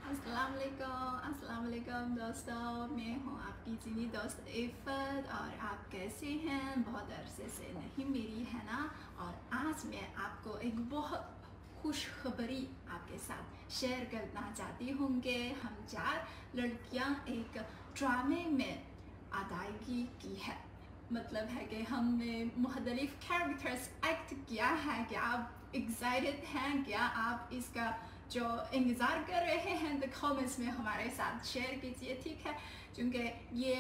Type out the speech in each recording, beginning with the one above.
अस्सलाम वालेकुम दोस्तों, मैं हूँ आपकी चीनी दोस्त इफ़त। और आप कैसे हैं? बहुत अरसे से नहीं मिली है ना। और आज मैं आपको एक बहुत खुशखबरी आपके साथ शेयर करना चाहती हूँ कि हम 4 लड़कियाँ एक ड्रामे में अदायगी की है। मतलब है कि हमने मुख्तलिफ कैरेक्टर्स एक्ट किया है। क्या आप एक्साइटेड हैं? क्या आप इसका जो इंतज़ार कर रहे हैं तो कमेंट्स में हमारे साथ शेयर कीजिए, ठीक है? क्योंकि ये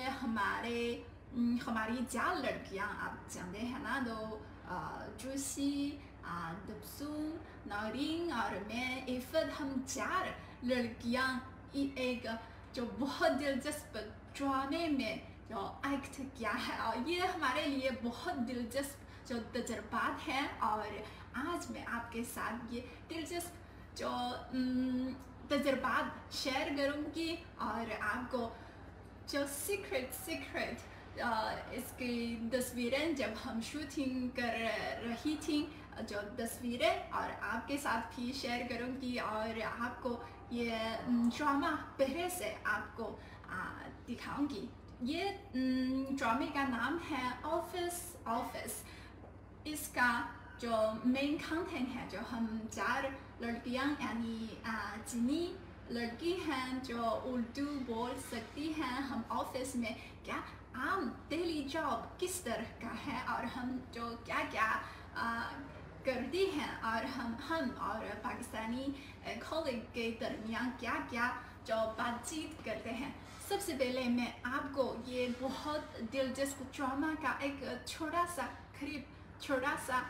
हमारी 4 लड़कियाँ आप जानते हैं ना, तो जूसी, दबसूम, नौरीन और मैं इफ़त, हम 4 लड़कियाँ एक जो बहुत दिलचस्प ड्रामे में जो एक्ट किया है। और ये हमारे लिए बहुत दिलचस्प जो तजुर्बात है। और आज मैं आपके साथ ये दिलचस्प जो तजुर्बात शेयर करूँगी और आपको जो सीक्रेट इसकी तस्वीरें जब हम शूटिंग कर रही थी, जो तस्वीरें और आपके साथ भी शेयर करूँगी। और आपको ये ड्रामा पहले से आपको दिखाऊँगी। ये ड्रामे का नाम है ऑफिस। इसका जो मेन कंटेंट है, जो हम 4 लड़कियां यानी चीनी लड़की हैं जो उर्दू बोल सकती हैं, हम ऑफिस में क्या आम डेली जॉब किस तरह का है और हम जो क्या क्या करती हैं, और हम और पाकिस्तानी कॉलीग के दरमियान क्या क्या जो बातचीत करते हैं। सबसे पहले मैं आपको ये बहुत दिलचस्प ड्रामा का एक छोटा सा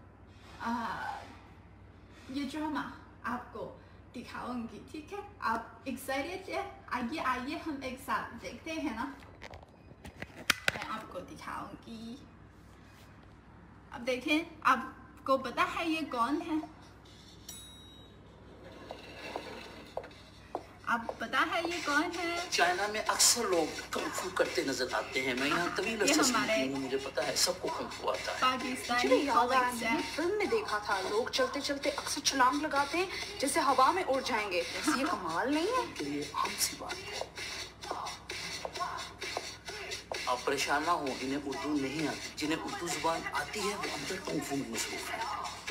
ये ड्रामा आपको दिखाऊंगी, ठीक है? आप एक्साइटेड है? आइए हम एक साथ देखते हैं ना। मैं आपको दिखाऊंगी। अब देखें, आपको पता है ये कौन है? आप पता है ये कौन है? चाइना में अक्सर लोग कुंग फू करते नजर आते हैं। मैं यहाँ तवील अर्से से हूँ, मुझे पता है सबको कुंग फू आता है। पाकिस्तानी फिल्म में देखा था, लोग चलते चलते अक्सर छलांग लगाते हैं जैसे हवा में उड़ जाएंगे। ये कमाल नहीं है? के लिए हम सी बात है। आप परेशान ना हो, इन्हें उर्दू नहीं आती। जिन्हें उर्दू जुबान आती है वो अंदर कुंग फू में मसरूफ है।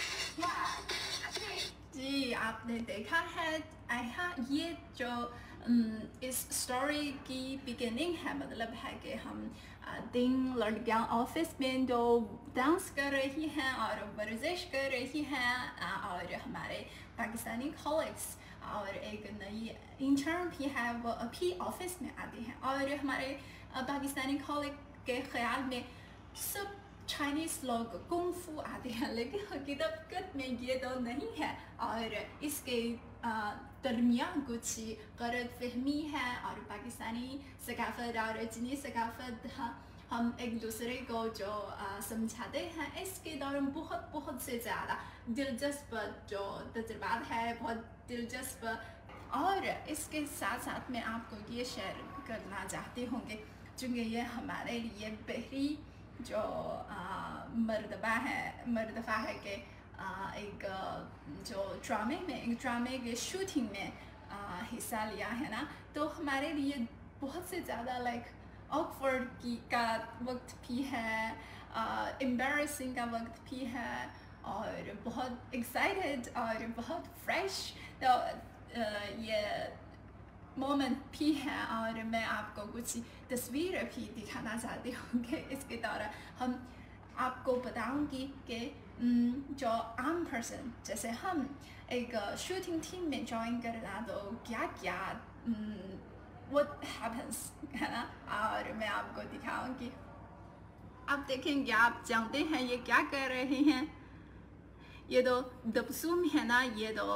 जी, आपने देखा है ये जो इस स्टोरी की बिगिनिंग है। मतलब है कि हम 3 लड़कियां ऑफिस में जो डांस कर रही हैं और वर्जिश कर रही हैं, और हमारे पाकिस्तानी कॉलीग्स और एक नई इंटर्न भी है, वो अभी ऑफिस में आती हैं। और हमारे पाकिस्तानी कॉलीग के ख्याल में सब चाइनीज़ लोग कुंग फू आते हैं, लेकिन हकीकत में ये तो नहीं है। और इसके दरमियान कुछ गलत फहमी है। और पाकिस्तानी सकाफत और चीनी सकाफत हम एक दूसरे को जो समझाते हैं, इसके दौरान बहुत से ज़्यादा दिलचस्प जो तजुर्बात है, बहुत दिलचस्प। और इसके साथ मैं आपको ये शेयर करना चाहती हूँ कि चूँकि ये हमारे लिए पहली जो मर्तबा है कि एक जो ड्रामे के शूटिंग में हिस्सा लिया है ना, तो हमारे लिए बहुत से ज़्यादा ऑकवर्ड का वक्त भी है, एम्बैरेसिंग का वक्त भी है, और बहुत एक्साइटेड और बहुत फ्रेश तो ये मोमेंट भी है। और मैं आपको कुछ तस्वीरें भी दिखाना चाहती हूँ कि इसके दौरान हम आपको बताऊँगी कि जो आम पर्सन जैसे हम एक शूटिंग टीम में ज्वाइन करना, तो क्या what happens है ना। और मैं आपको दिखाऊँगी। आप देखेंगे, आप जानते हैं ये क्या कर रहे हैं? ये तो दबसूम है ना, ये तो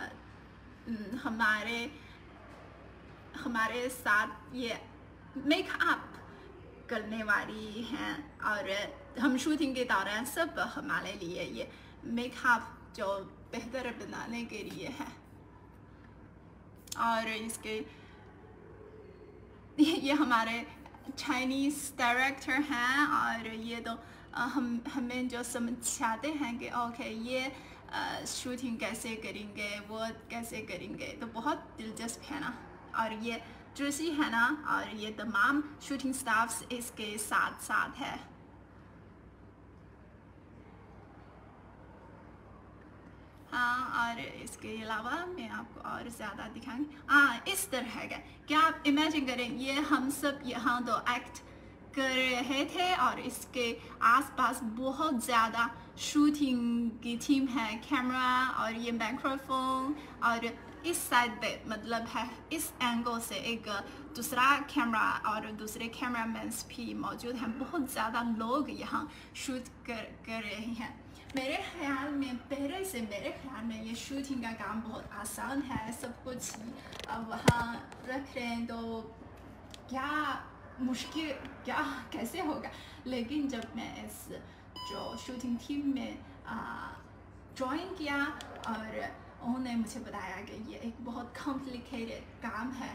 हमारे साथ ये मेकअप करने वाली हैं। और हम शूटिंग के दौरान सब हमारे लिए ये मेकअप जो बेहतर बनाने के लिए है। और इसके ये हमारे चाइनीज़ डायरेक्टर हैं। और ये तो हमें जो समझाते हैं कि ओके, ये शूटिंग कैसे करेंगे, वो कैसे करेंगे, तो बहुत दिलचस्प है ना। और ये ट्रेसी है ना, और ये तमाम शूटिंग स्टाफ्स इसके साथ साथ है। हाँ, और इसके अलावा मैं आपको और ज़्यादा दिखाऊंगी। इस तरह का क्या आप इमेजिन करें, ये हम सब यहाँ तो एक्ट कर रहे थे और इसके आसपास बहुत ज़्यादा शूटिंग की टीम है, कैमरा और ये माइक्रोफोन, और इस साइड पे मतलब है इस एंगल से एक दूसरा कैमरा और दूसरे कैमरामैन भी मौजूद हैं। बहुत ज़्यादा लोग यहाँ शूट कर रहे हैं। मेरे ख्याल में ये शूटिंग का काम बहुत आसान है। सब कुछ अब वहाँ रख रहे हैं, तो क्या मुश्किल क्या कैसे होगा। लेकिन जब मैं इस जो शूटिंग टीम में ज्वाइन किया और उन्होंने मुझे बताया कि ये एक बहुत कॉम्प्लिकेटेड काम है,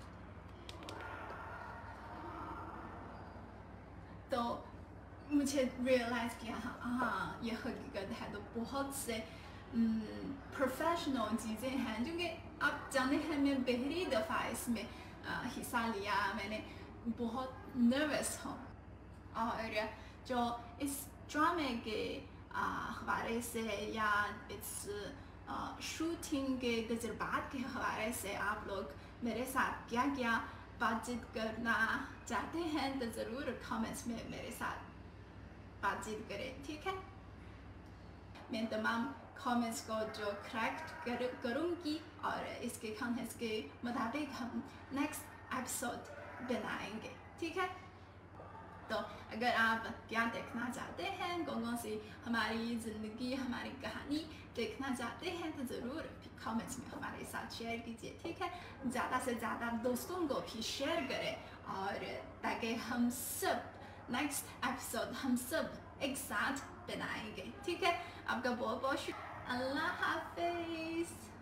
तो मुझे रियलाइज़ किया हाँ ये हकीकत है। तो बहुत से प्रोफेशनल चीज़ें हैं, क्योंकि आप जानते हैं मैं पहली दफ़ा इसमें हिस्सा लिया, मैंने बहुत नर्वस हूँ। और जो इस ड्रामे के हवाले से या इस शूटिंग के तजुर्बात के हवाले से आप लोग मेरे साथ क्या क्या बातचीत करना चाहते हैं, तो ज़रूर कमेंट्स में मेरे साथ बातचीत करें, ठीक है। मैं तमाम कमेंट्स को जो करेक्ट करूँगी और इसके कॉन्टेंट्स के मुताबिक हम नेक्स्ट एपिसोड बनाएंगे, ठीक है। तो अगर आप क्या देखना चाहते हैं, कौन सी हमारी ज़िंदगी, हमारी कहानी देखना चाहते हैं, तो ज़रूर कमेंट्स में हमारे साथ शेयर कीजिए, ठीक है। ज़्यादा से ज़्यादा दोस्तों को भी शेयर करें, और ताकि हम सब नेक्स्ट एपिसोड हम सब एक साथ बनाएंगे, ठीक है। आपका बहुत बहुत शुक्रिया। अल्लाह हाफिज़।